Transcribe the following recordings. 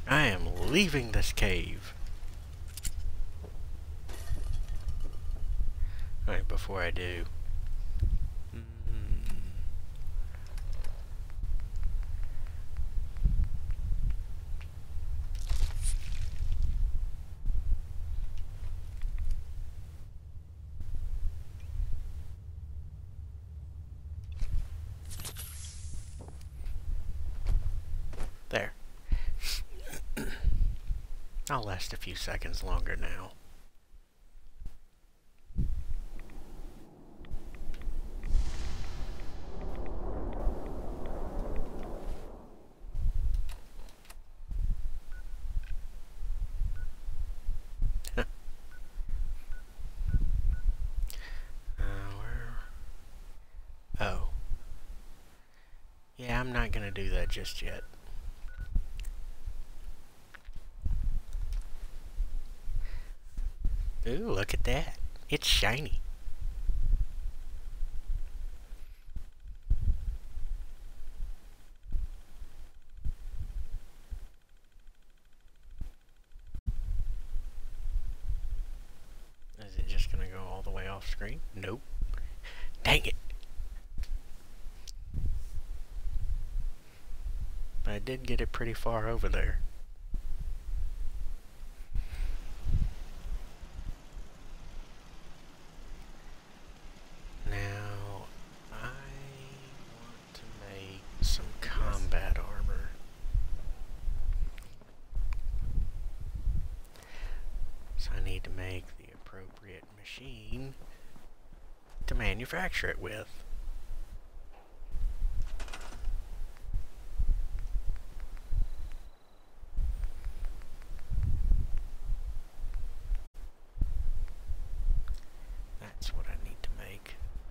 I am leaving this cave. Alright, before I do. There. I'll last a few seconds longer now. Oh. Yeah, I'm not gonna do that just yet. Ooh, look at that. It's shiny. Is it just gonna go all the way off screen? Nope. Dang it. But I did get it pretty far over there. Now, I want to make some combat armor. So I need to make the appropriate machine to manufacture it with. That's what I need to make.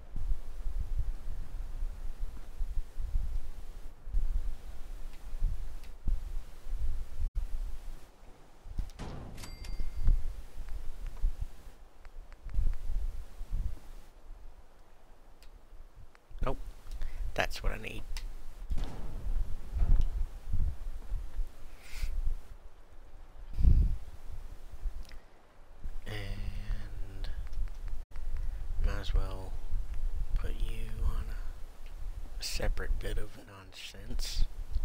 Nope. That's what I need. And might as well put you on a separate bit of nonsense.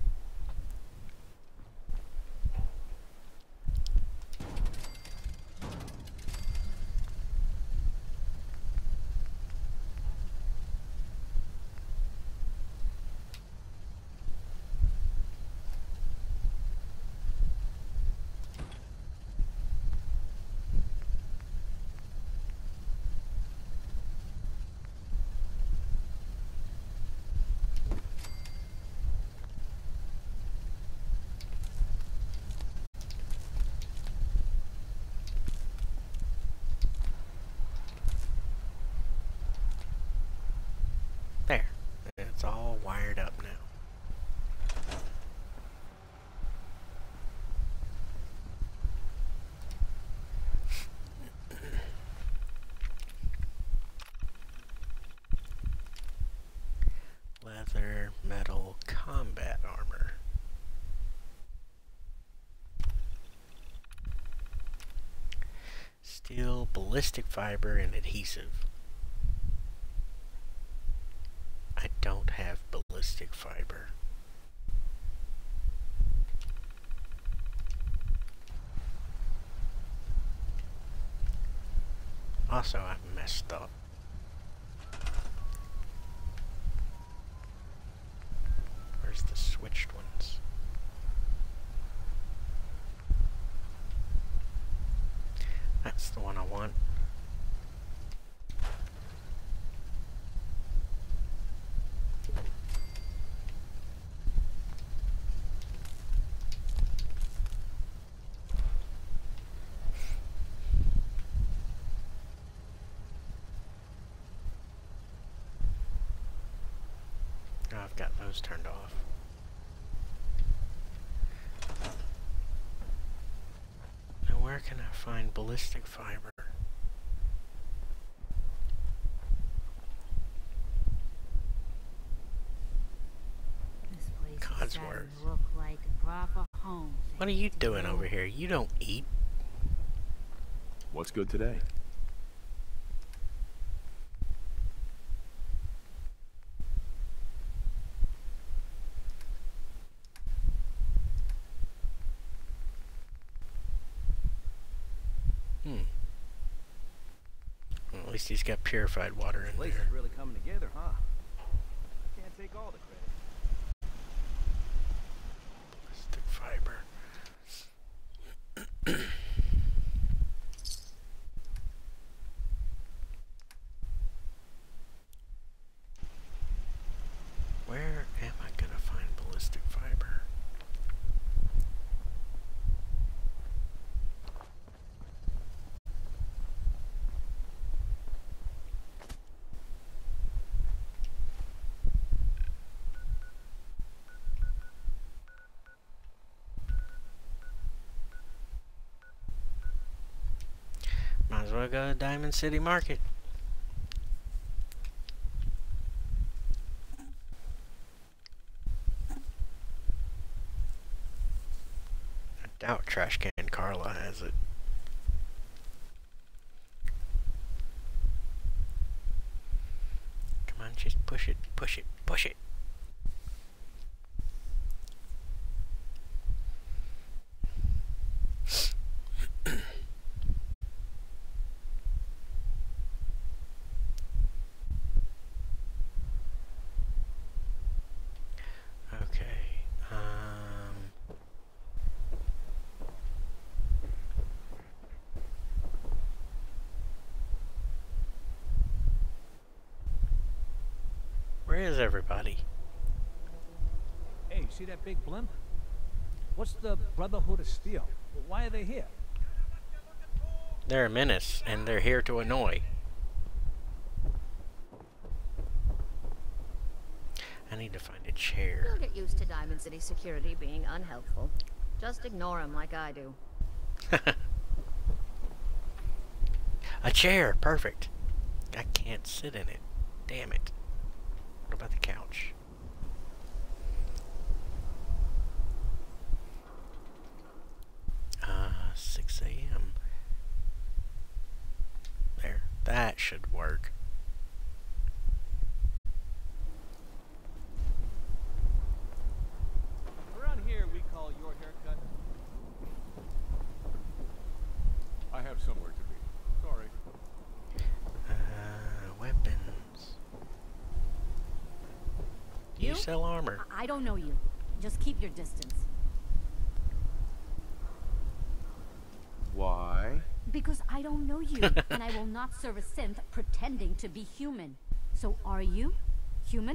There. It's all wired up now. Leather, metal, combat armor. Steel, ballistic fiber, and adhesive. I don't have ballistic fiber. Also, I messed up. Where's the switched ones? That's the one I want. Oh, I've got those turned off. Now where can I find ballistic fiber? This place is starting Codsworth. to look like a proper home. What are you doing over here? You don't eat. What's good today? Well, at least he's got purified water in Place there. is really coming together, huh? I can't take all the credit. Stick fiber. Where am I gonna find ballistic fiber? Might as well go to Diamond City Market. I doubt Trash Can Carla has it. Come on, just push it, push it, push it. Okay, where is everybody? Hey, see that big blimp? What's the Brotherhood of Steel? Why are they here? They're a menace, and they're here to annoy. I need to find a chair. You'll get used to Diamond City security being unhelpful. Just ignore them like I do. A chair! Perfect. I can't sit in it. Damn it. What about the couch? 6 a.m. There. That should work. Around here, we call your haircut. I have somewhere to be. Sorry. Weapons. Do you You? sell armor? I don't know you. Just keep your distance. Why? Because I don't know you, and I will not serve a synth pretending to be human. So are you human?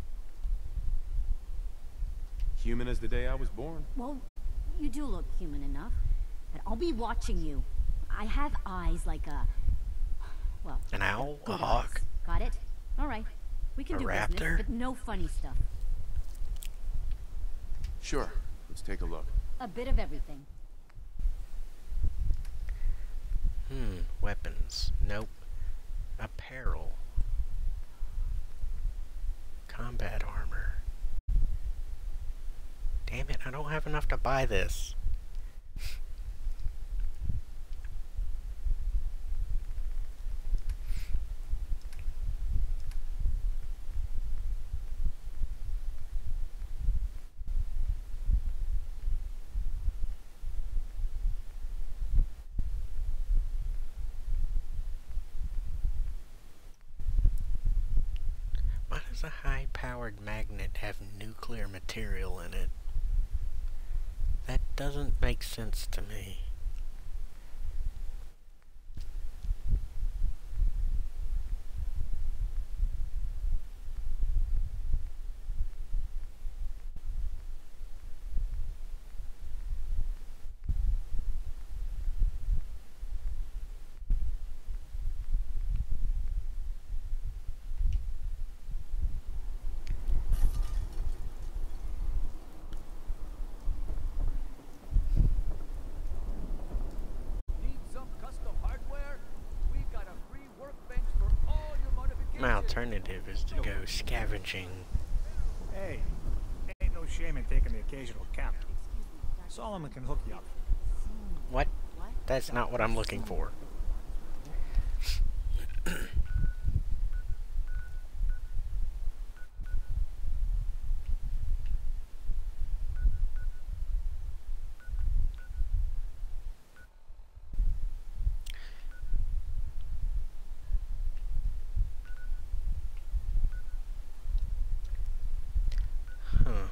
Human as the day I was born. Well, you do look human enough. But I'll be watching you. I have eyes like a... well... An owl? A good hawk? eyes. Got it? Alright. We can A do raptor? business, but no funny stuff. Sure. Let's take a look. A bit of everything. Weapons. Nope. Apparel. Combat armor. Damn it, I don't have enough to buy this. Why does a high-powered magnet have nuclear material in it? That doesn't make sense to me. Need some custom hardware? We've got a free workbench for all your modifications. My alternative is to go scavenging. Hey, ain't no shame in taking the occasional camp. Excuse me, Solomon can hook you up. What? That's not what I'm looking for. Huh.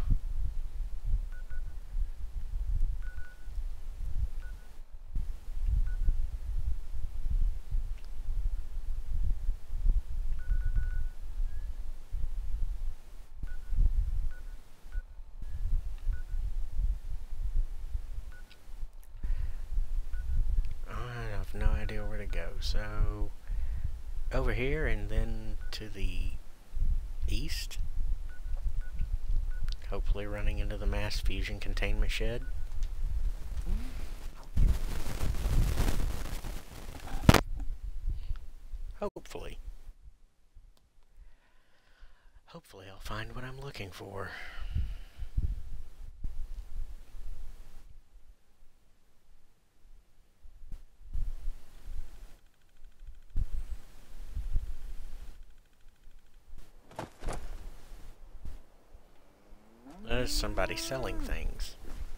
I have no idea where to go. So, over here and then to the east. Hopefully running into the mass fusion containment shed. Hopefully. Hopefully I'll find what I'm looking for. There's somebody selling things.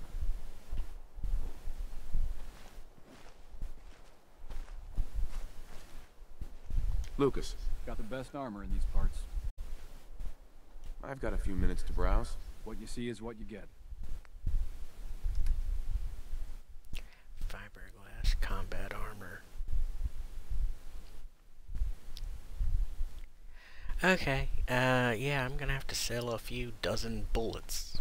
Lucas, Got the best armor in these parts. I've got a few minutes to browse. What you see is what you get. Fiberglass combat armor. Okay, yeah, I'm gonna have to sell a few dozen bullets.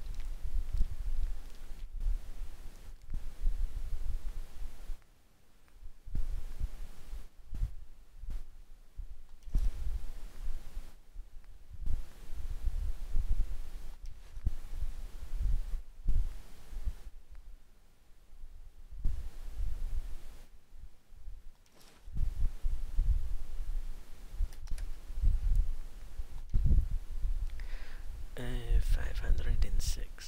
Uh, 506.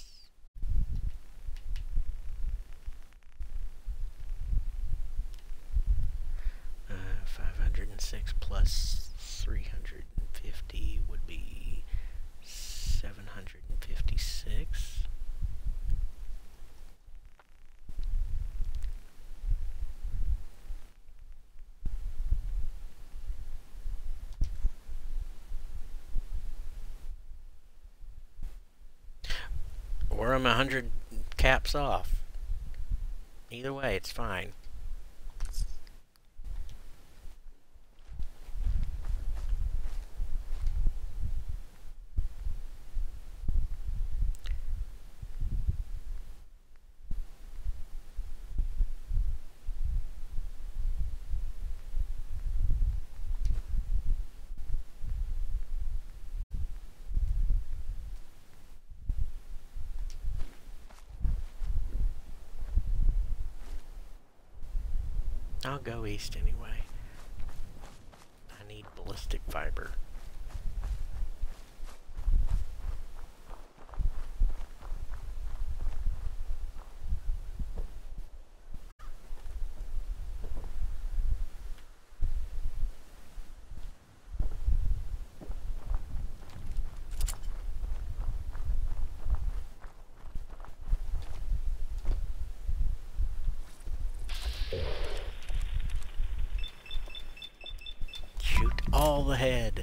Uh, 506 plus 350 would be 756. Or I'm 100 caps off. Either way, it's fine. I'll go east anyway. I need ballistic fiber. Shoot all the head.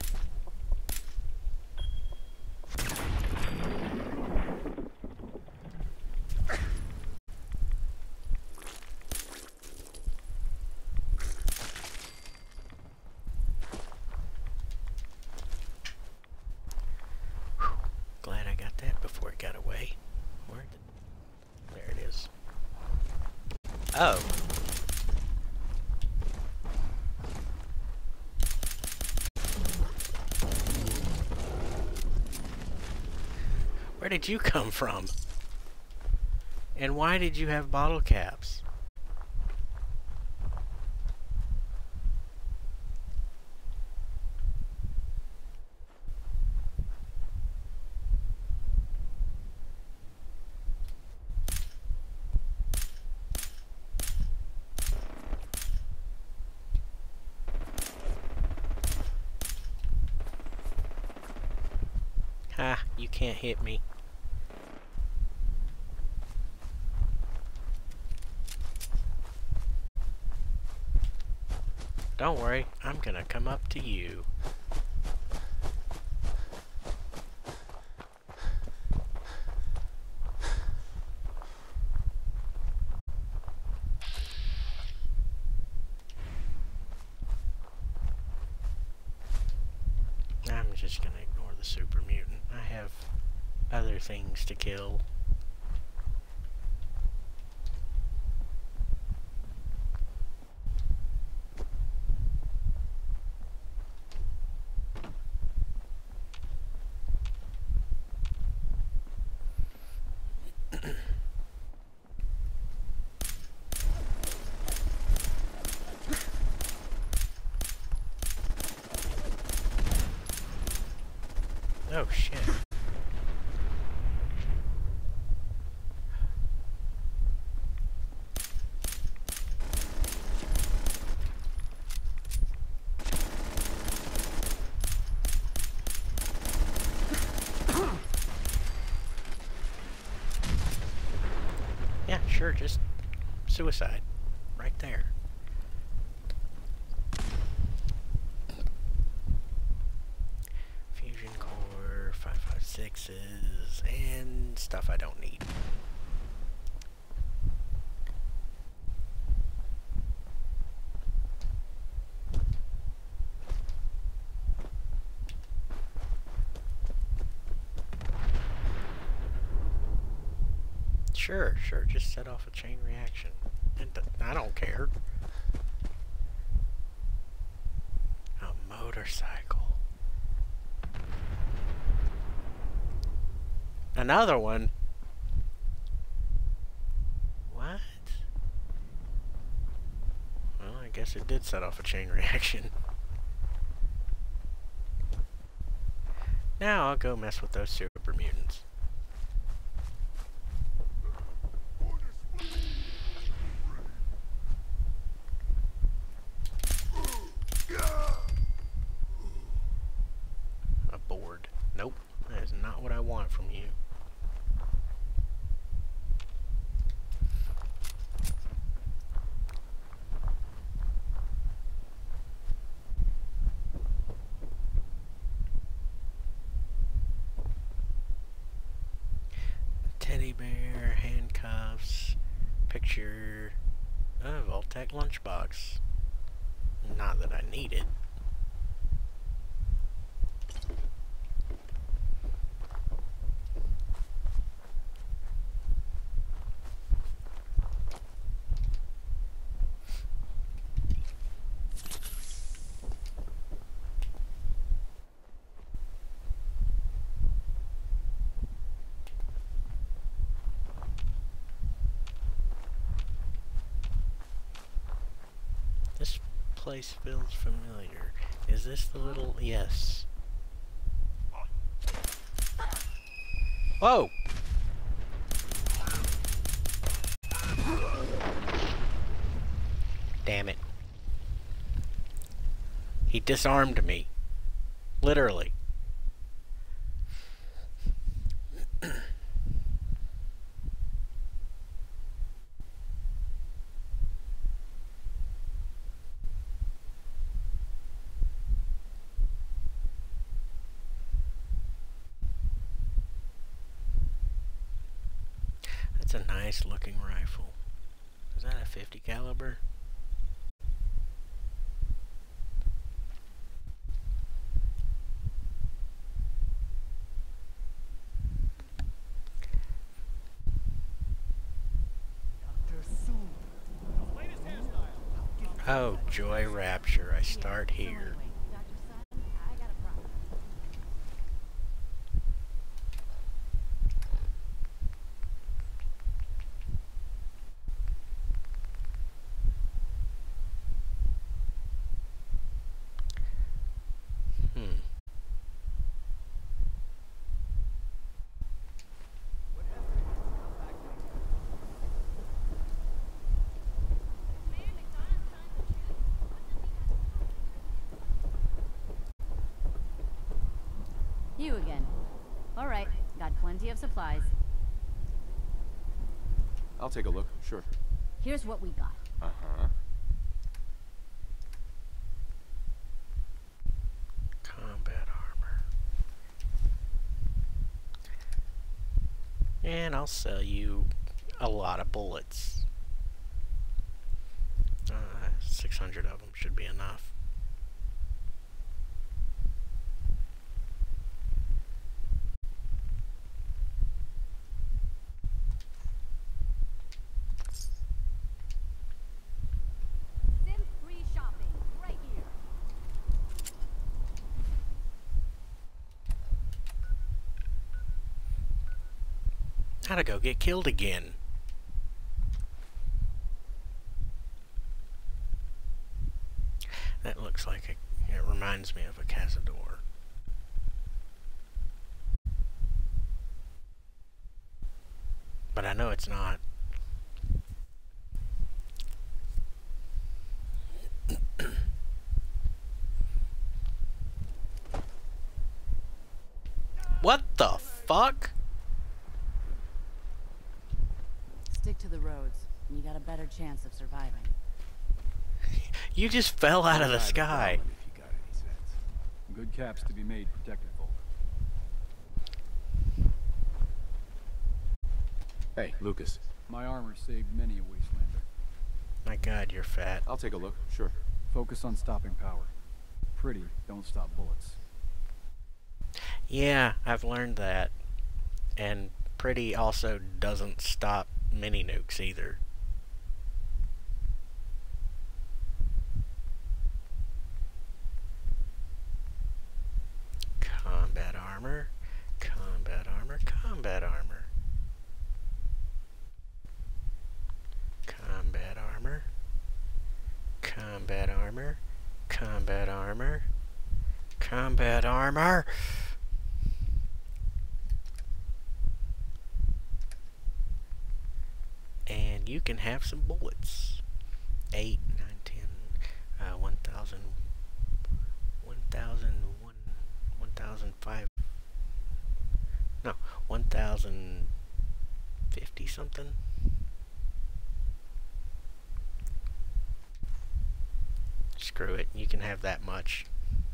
Whew. Glad I got that before it got away. There it is. Oh. Where did you come from? And why did you have bottle caps? Ha, you can't hit me. Don't worry, I'm gonna come up to you. I'm just gonna ignore the super mutant. I have other things to kill. Oh shit. Yeah, sure, just suicide. Right there. Fusion core, 556s, and stuff I don't need. Sure, sure, just set off a chain reaction. I don't care. A motorcycle. Another one? What? Well, I guess it did set off a chain reaction. Now I'll go mess with those super mutants. A board. Nope, that is not what I want from you. Teddy bear, handcuffs, picture of Voltec lunchbox. Not that I need it. This place feels familiar. Is this the little... Yes. Whoa! Damn it. He disarmed me. Literally. That's a nice looking rifle. Is that a 50 caliber? Oh, Joy Rapture. I start here. You again. All right, got plenty of supplies. I'll take a look, sure. Here's what we got. Uh-huh. Combat armor. And I'll sell you a lot of bullets. 600 of them should be enough. Sim-free shopping, right here. How to go get killed again. That looks like it reminds me of a Cazador. But I know it's not. What the fuck? Stick to the roads, and you got a better chance of surviving. You just fell out of the sky. If you got any sense. Good caps to be made protecting folk. Hey, Lucas. My armor saved many a wastelander. My god, you're fat. I'll take a look, sure. Focus on stopping power. Pretty don't stop bullets. Yeah, I've learned that. And pretty also doesn't stop mini nukes either. Combat armor, combat armor, combat armor. Combat armor, combat armor, combat armor, combat armor. And you can have some bullets. 8, 9, 10, 1,000, 1,005, no, 1,050 something. Screw it, you can have that much.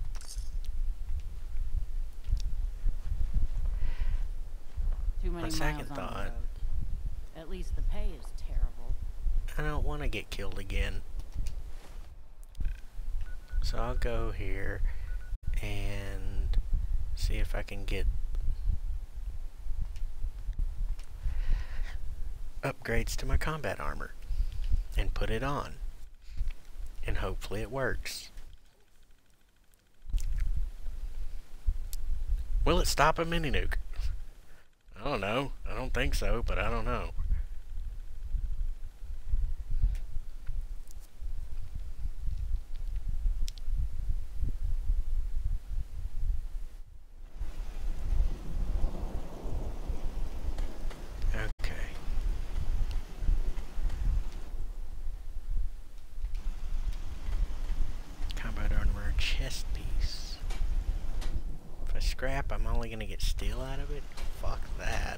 Too many On second miles on thought, the road. At least the pay is terrible. I don't want to get killed again. So I'll go here and see if I can get upgrades to my combat armor and put it on. And hopefully it works. Will it stop a mini nuke? I don't know. I don't think so, but I don't know. Okay. Combat armor chest piece. If I scrap, I'm only gonna get steel out of it? Fuck that.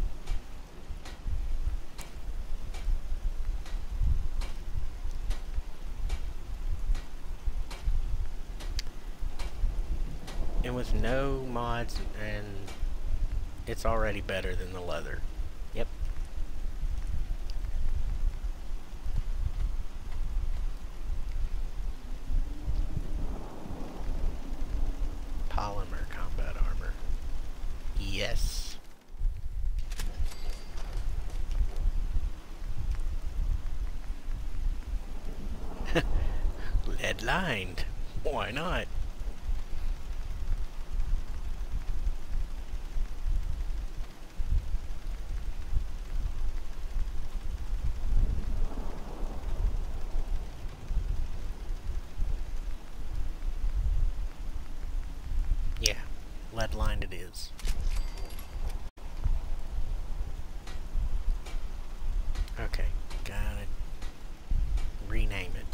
And with no mods, and it's already better than the leather. Yep. Polymer combat armor. Yes. Lead lined. Why not? Yeah, lead lined it is. Okay, gotta rename it.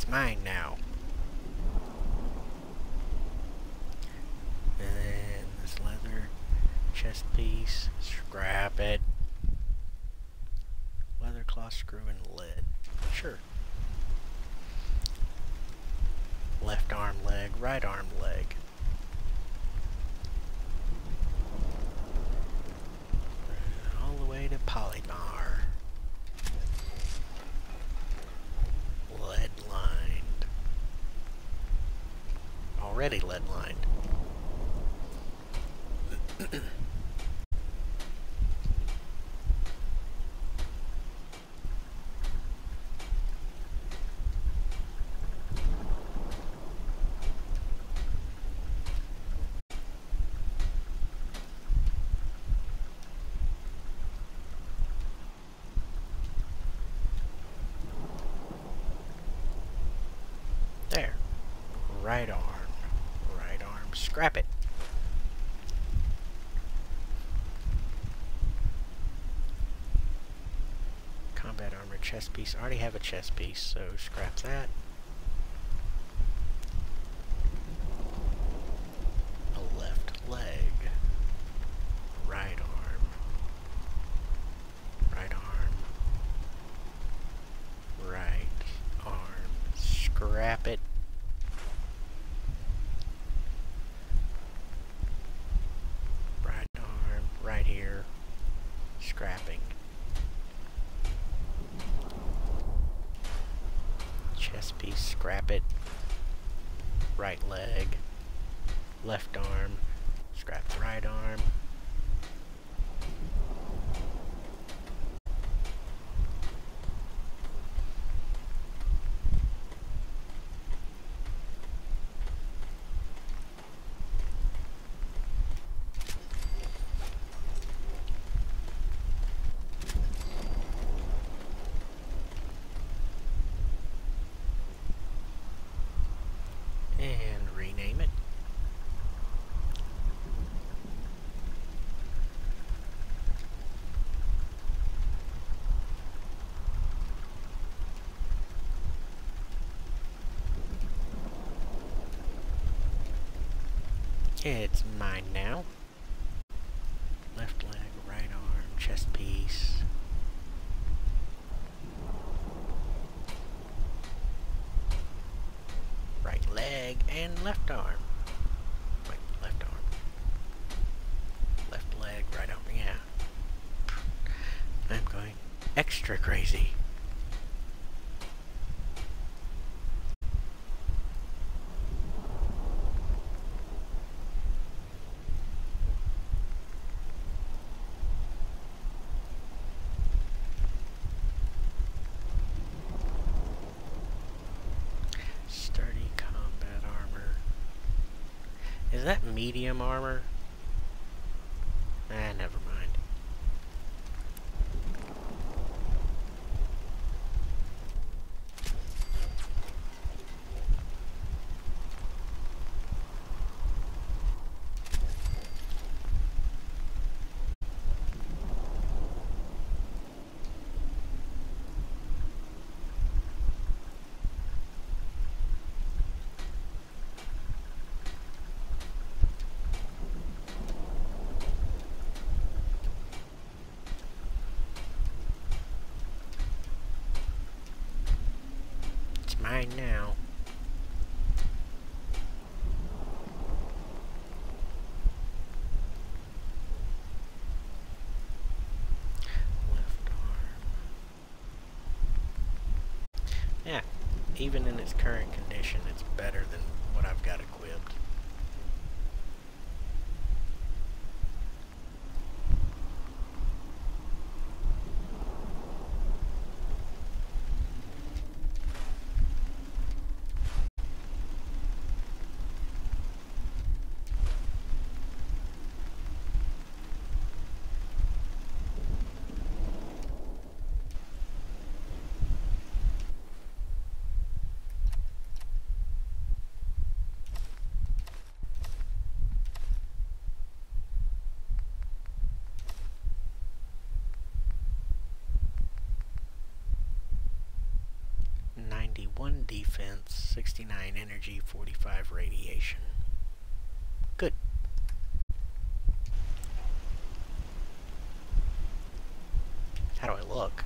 It's mine now. And then this leather chest piece. Scrap it. Leather cloth screw and lead. Sure. Left arm leg, right arm leg. All the way to Polymar. Lead lined. Already lead lined. There. Right arm. Right arm. Scrap it. Combat armor chest piece. I already have a chest piece, so scrap that. A left leg. Right arm. Right arm. Right arm. Scrap it. Right arm. Right here. Scrapping. Chest piece, scrap it. Right leg. Left arm. Scrap the right arm. And rename it. It's mine now. Left leg, right arm, chest piece. Right leg and left arm. Wait, left arm. Left leg, right arm, yeah. I'm going extra crazy. Sturdy combat armor. Is that medium armor? Ah, never mind. It's mine now. Left arm. Yeah, even in its current condition, it's better than what I've got equipped. 1 defense, 69 energy, 45 radiation. Good. How do I look?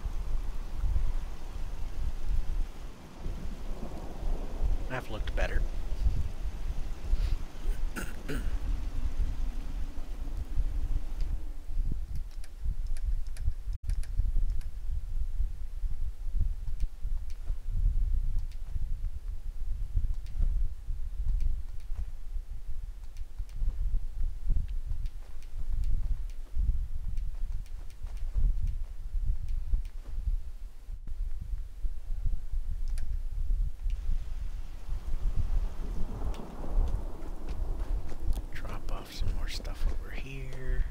I've looked better. Drop off some more stuff over here.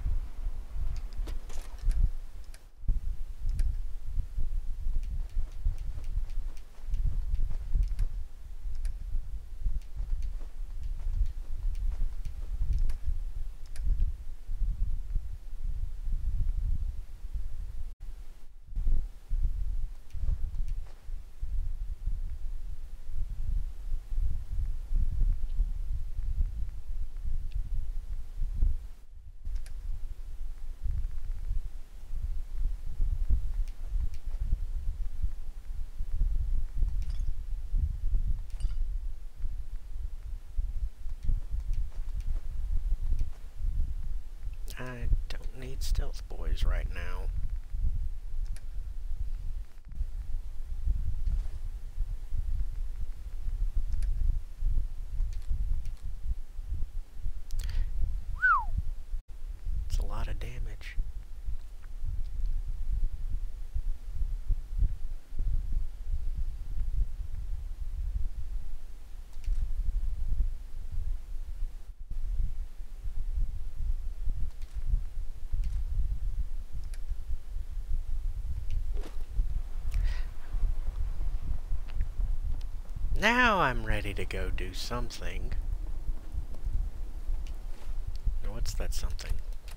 I don't need stealth boys right now. It's a lot of damage. Now I'm ready to go do something. Now what's that something?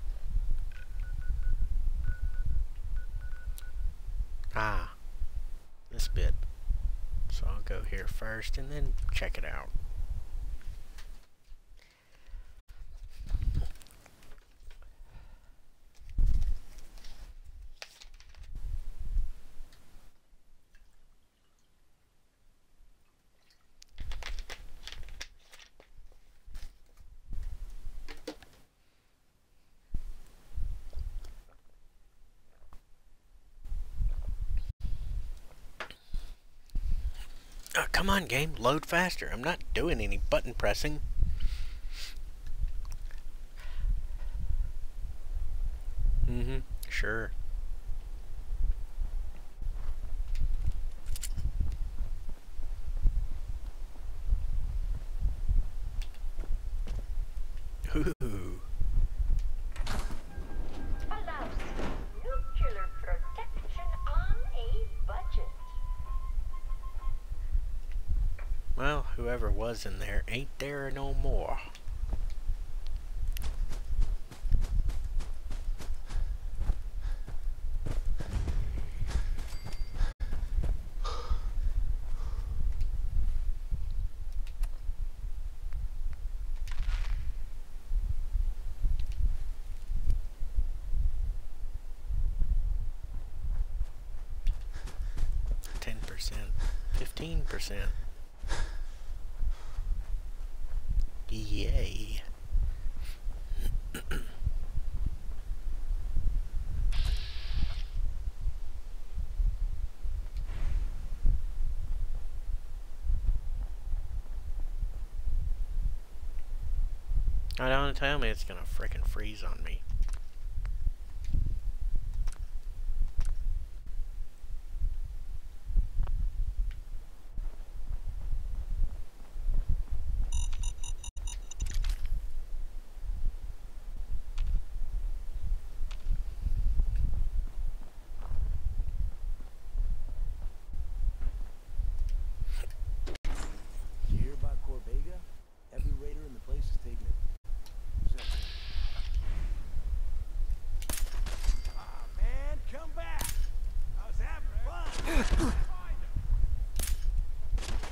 Ah, this bit. So I'll go here first and then check it out. Oh, come on, game. Load faster. I'm not doing any button pressing. Sure. Ooh. Allows nuclear protection on a budget. Well, whoever was in there ain't there no more. %, 15%. Yay. I don't tell me it's gonna frickin' freeze on me. You hear about Corvega? Every raider in the place is taking it. Who's that? Ah, man, come back! I was having fun! Find him!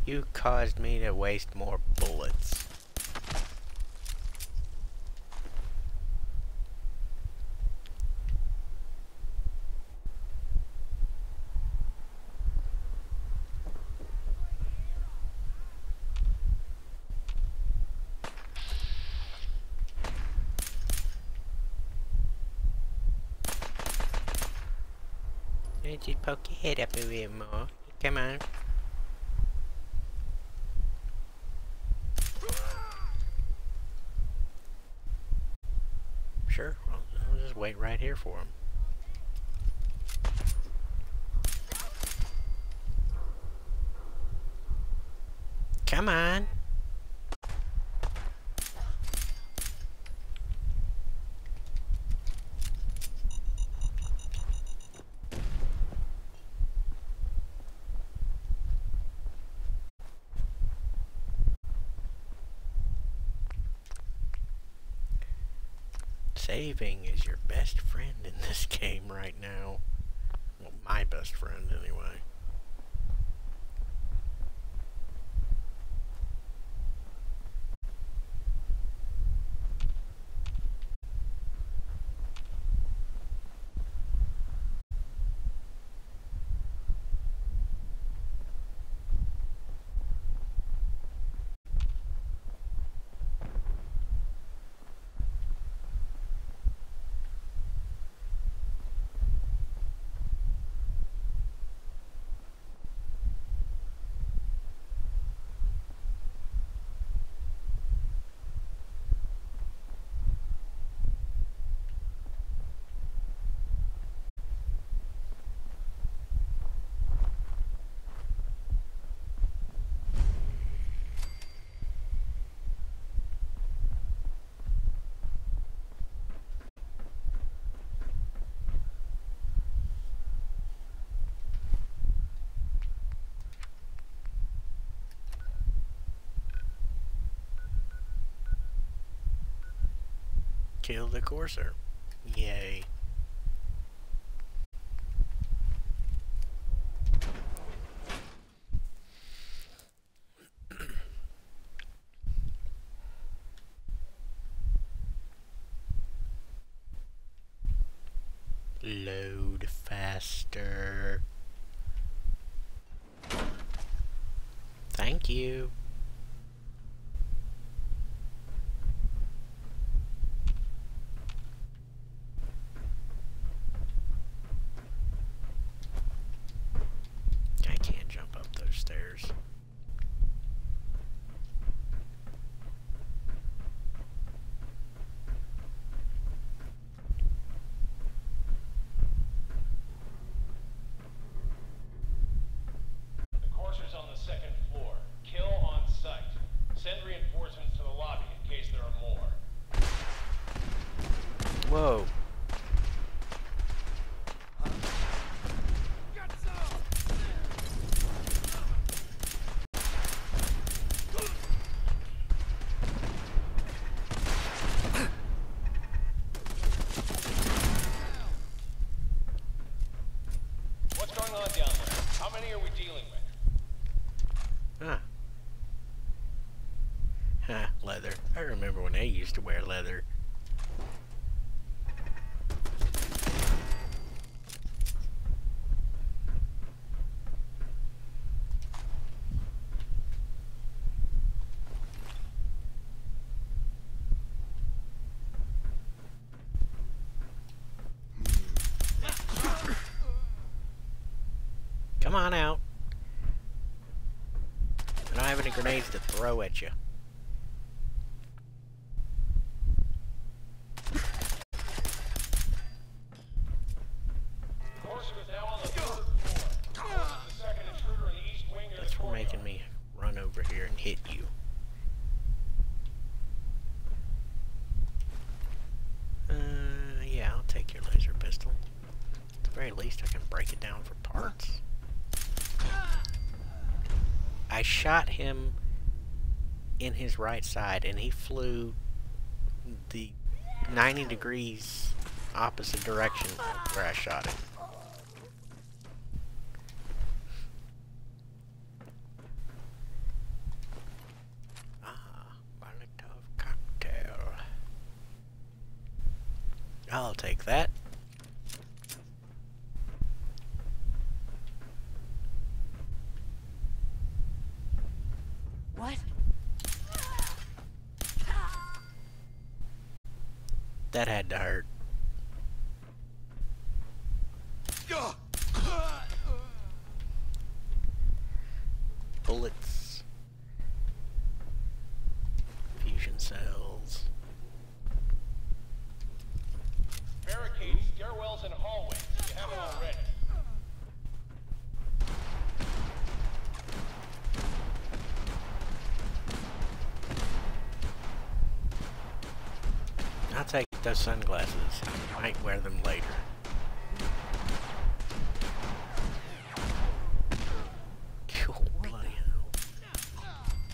You caused me to waste more bullets. Just poke your head up a bit more. Come on. Sure, I'll just wait right here for him. Come on. Saving is your best friend in this game right now. Well, my best friend anyway. Kill the Courser. Yay. Load faster. Thank you. I can't jump up those stairs. The Courser's on the second floor. Kill on sight. Send reinforcements to the lobby in case there are more. Whoa. What's going on down there? How many are we dealing with? Huh. Huh, leather. I remember when they used to wear leather. Come on out. I don't have any grenades to throw at you. Courser is now on the third floor. The second intruder in the east wing of Thanks the for courtyard. making me run over here and hit you. Yeah, I'll take your laser pistol. At the very least, I can break it down for parts. I shot him in his right side, and he flew the 90 degrees opposite direction of where I shot him. I'll take that. What? That had to hurt. Bullets. Fusion cells. Barricades, stairwells, and hallways if you haven't already. I'll take those sunglasses. I might wear them later. Cool, bloody hell.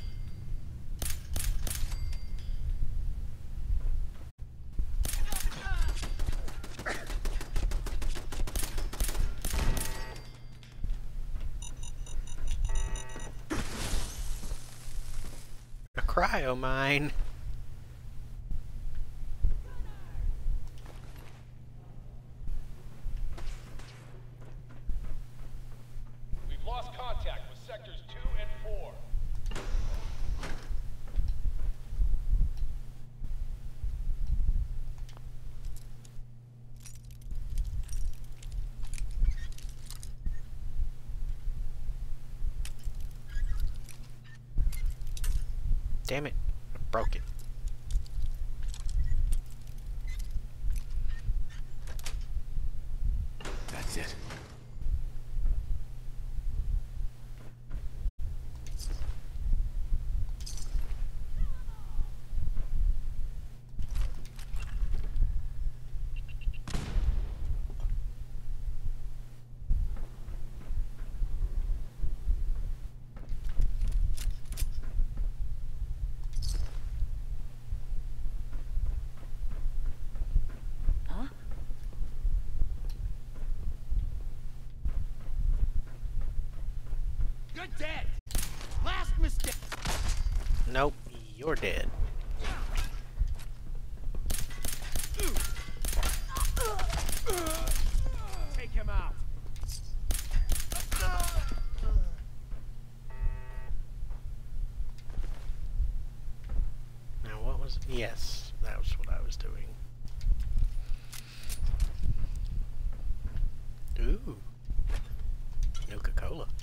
A cryo mine. We've lost contact with sectors 2 and 4. Damn it, I broke it. That's it. Huh? You're dead. Last mistake. Nope, you're dead. Take him out. Now what was... Yes, that was what I was doing. Ooh. Nuka-Cola.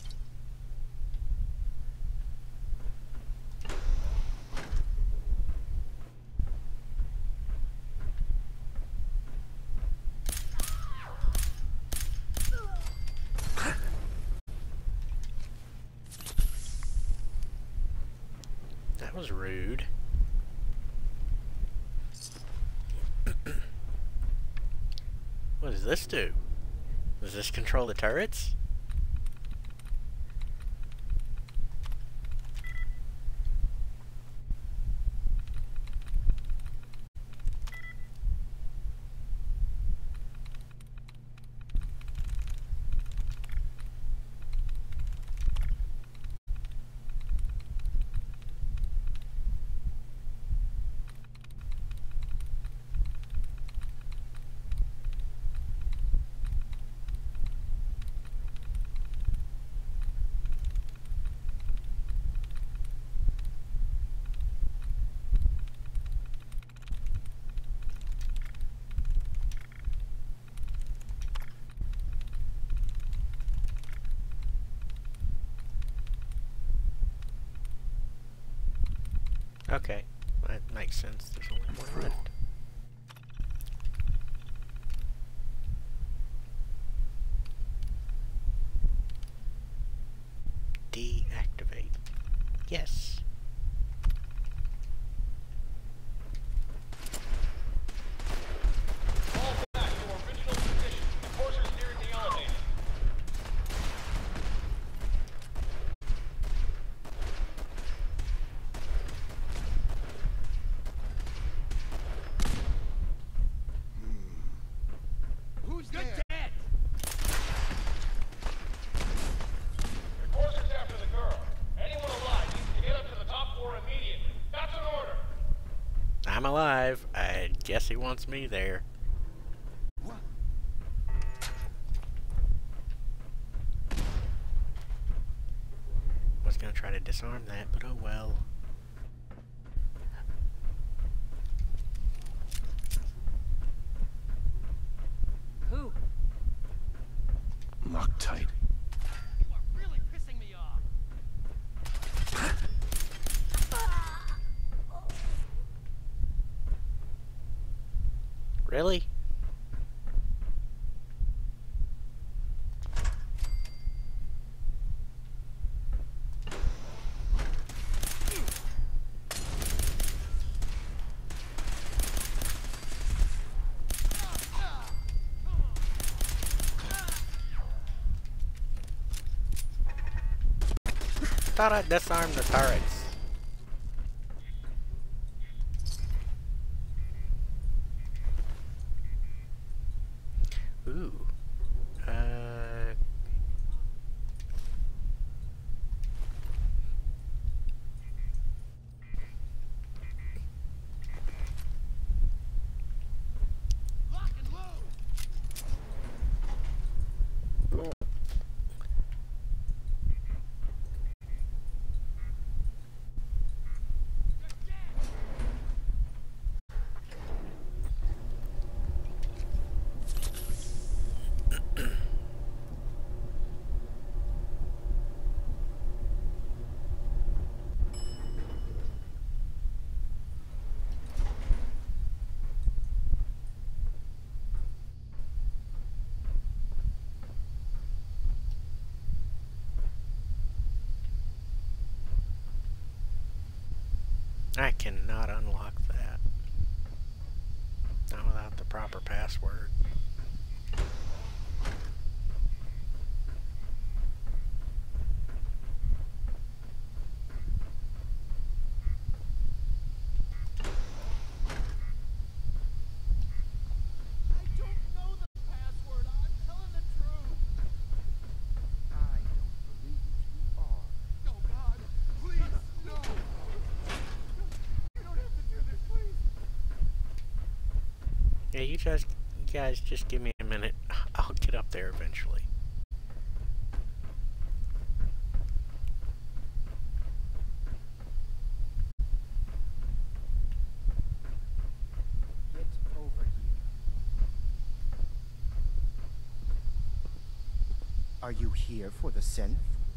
That was rude. What does this do? Does this control the turrets? Okay, that makes sense. There's only one left. Deactivate. Yes. Fall back to original position. Enforcers near the elevator. Who's there? Dead. Enforcers after the girl. Anyone alive needs to get up to the top floor immediately. That's an order. I'm alive. I guess he wants me there. was gonna try to disarm that, but oh well. Who? Loctite. You are really pissing me off. Really? Thought I'd disarm the turrets. Ooh. Lock and load. I cannot unlock that. Not without the proper password. I don't know the password. I'm telling the truth. I don't believe you are. No, God, please, no. You don't have to do this, please. Yeah, you guys just give me a minute. I'll get up there eventually. Get over here. Are you here for the synth?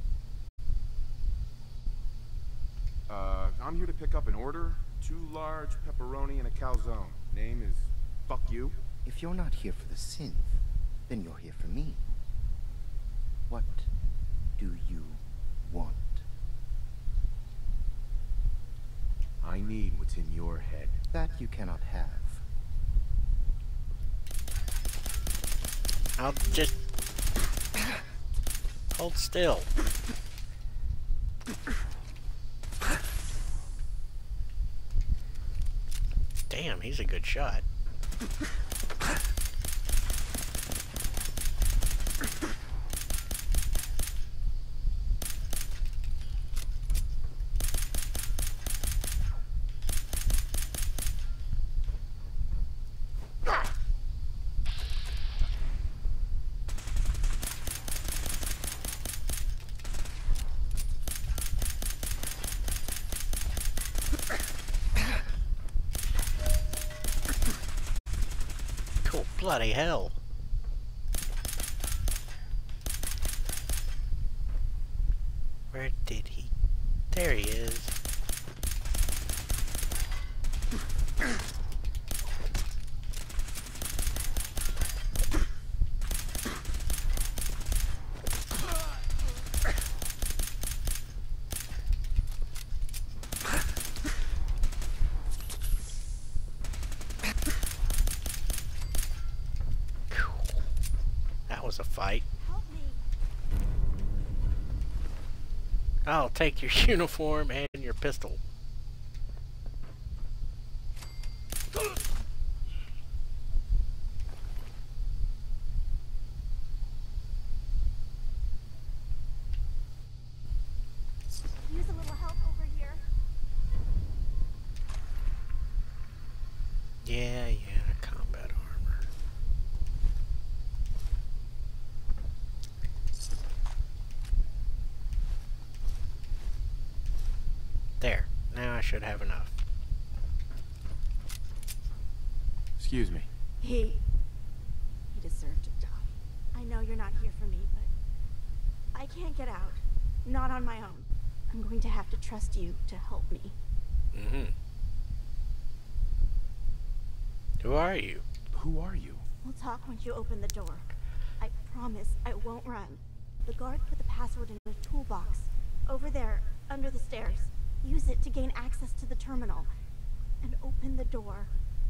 I'm here to pick up an order. 2 large pepperoni and a calzone. Name is Fuck You. If you're not here for the synth, then you're here for me. What do you want? I need what's in your head. That you cannot have. I'll just hold still. Damn, he's a good shot. Cool, bloody hell. Where did he? There he is. That was a fight. Help me. I'll take your uniform and your pistol. Use a little help over here. Yeah, combat armor. There. Now I should have enough. Excuse me. He deserved to die. I know you're not here for me, but I can't get out. Not on my own. I'm going to have to trust you to help me. Mm-hmm. Who are you? Who are you? We'll talk once you open the door. I promise I won't run. The guard put the password in a toolbox. Over there, under the stairs. Use it to gain access to the terminal. And open the door.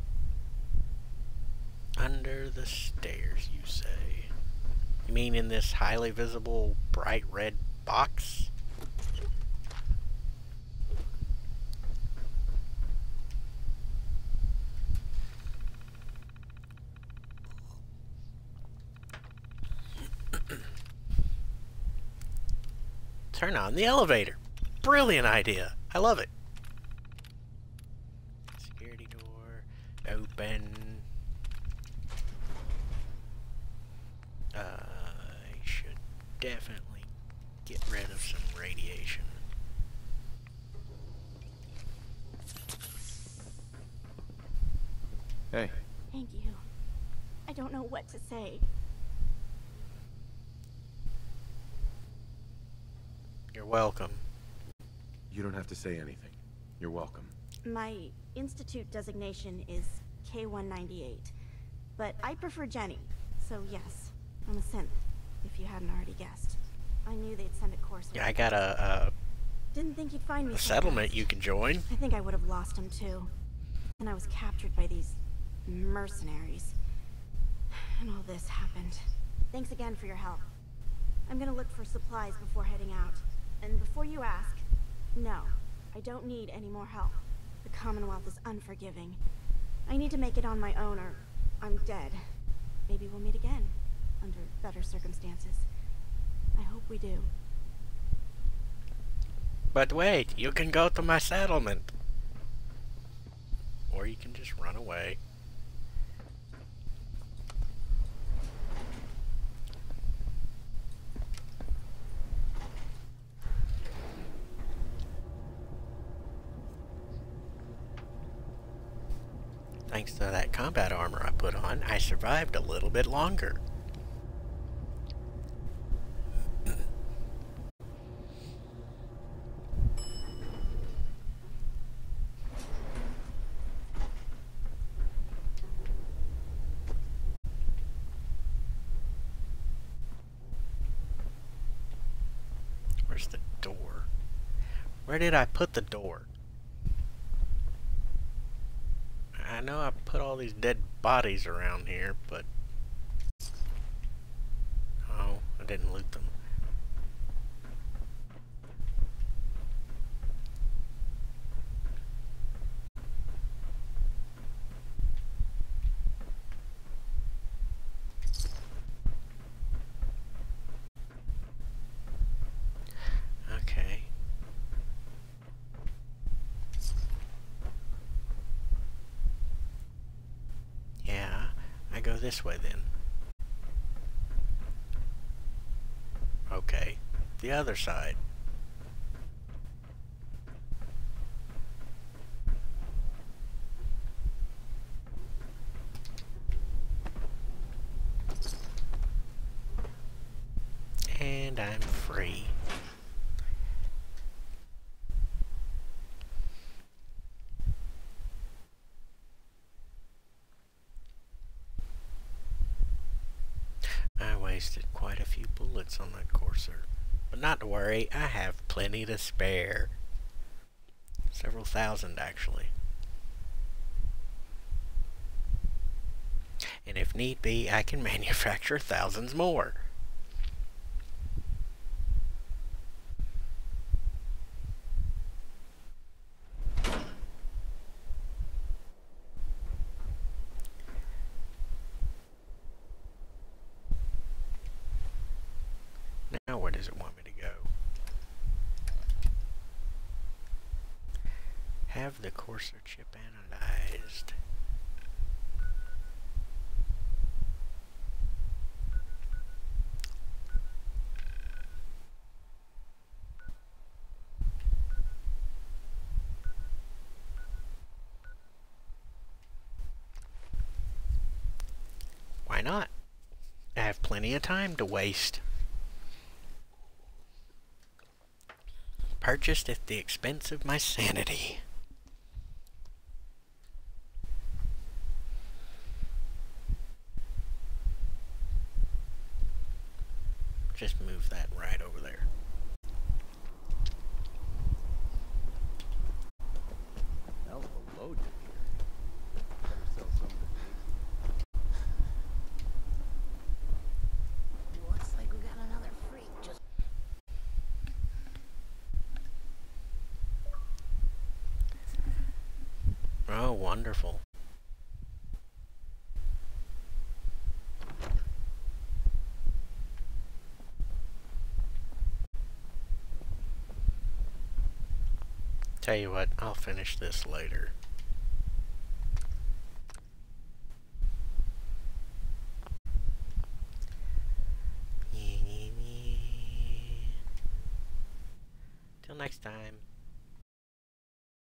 Under the stairs, you say? You mean in this highly visible, bright red box? Turn on the elevator. Brilliant idea. I love it. Security door. Open. I should definitely get rid of some radiation. Hey. Thank you. I don't know what to say. You're welcome. You don't have to say anything. You're welcome. My institute designation is K-198, but I prefer Jenny, so yes, I'm a synth, if you hadn't already guessed. I knew they'd send a course. Yeah, I got a Didn't think he'd find me. settlement you can join. I think I would have lost him too. And I was captured by these mercenaries. And all this happened. Thanks again for your help. I'm gonna look for supplies before heading out. And before you ask, no, I don't need any more help. The Commonwealth is unforgiving. I need to make it on my own or I'm dead. Maybe we'll meet again, under better circumstances. I hope we do. But wait, you can go to my settlement. Or you can just run away. Thanks to that combat armor I put on, I survived a little bit longer. Where's the door? Where did I put the door? I know I put all these dead bodies around here, but... Oh, I didn't loot them. Okay. Yeah, I go this way then. Okay, the other side. And I'm free. I wasted quite a few bullets on that Corsair. But not to worry, I have plenty to spare. Several thousand, actually. And if need be, I can manufacture thousands more. Now where does it want me to go? Have the Corsair chip analyzed. not? I have plenty of time to waste. Purchased at the expense of my sanity. Just move that right over there. Hell of a load you here. Better sell some to me. Looks like we got another freak just... Oh, wonderful. Tell you what, I'll finish this later. Till next time.